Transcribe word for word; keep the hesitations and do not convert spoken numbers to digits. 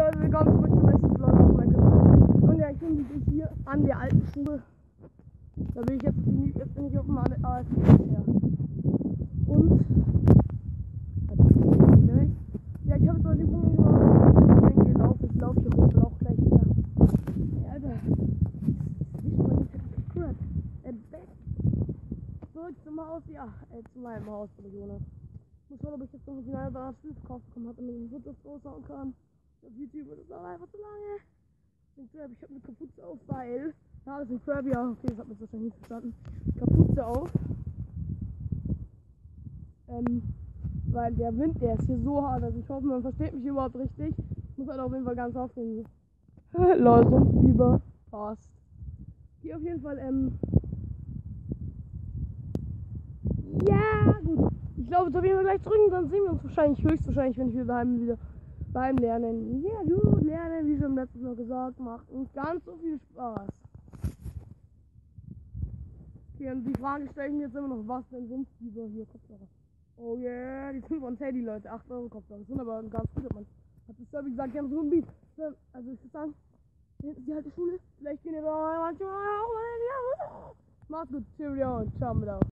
Leute, willkommen zurück zum nächsten Vlog auf meinem Kanal. Und ja, ich bin wieder hier an der alten Schule. Da bin ich jetzt, jetzt bin ich auf dem A F C. Ja. Und ja, ich habe jetzt heute Übungen gemacht. Ich bin gelaufen, ich laufe hier runter, auch gleich wieder. Ja, Alter. Ich bin nicht cool. Zurück zum Haus, ja, äh, zu meinem Haus, wo ich wohne. Ich muss schauen, ob ich jetzt noch ein finale Barspiel verkauft bekommen habe, damit ich ein Foto raushauen kann. Auf YouTube wird es aber einfach zu lange. Ich habe eine Kapuze auf, weil. Ja, das ist ein Crab, ja, okay, das hat man jetzt wahrscheinlich nicht verstanden. Kapuze auf. Ähm, weil der Wind, der ist hier so hart, also ich hoffe, man versteht mich überhaupt richtig. Ich muss halt auf jeden Fall ganz aufgehen. Leute, Sumpfbiber, passt. Hier auf jeden Fall, ähm. Ja, gut. Ich glaube, jetzt auf jeden Fall gleich drücken, dann sehen wir uns wahrscheinlich, höchstwahrscheinlich, wenn ich wieder daheim wieder beim Lernen. Ja, gut, Lernen, wie schon letztes Mal gesagt, macht uns ganz so viel Spaß. Okay, und die Frage stelle ich mir jetzt immer noch, was denn sonst dieser hier Kopfhörer? Oh yeah, die sind von Teddy, Leute, acht Euro Kopfhörer. Das sind aber ganz gut, man hat das selber gesagt, die haben so einen Beat. Also ich würde sagen, die alte Schule, vielleicht gehen wir da manchmal auch mal in die Macht's gut, Cheerio und ciao mit auf.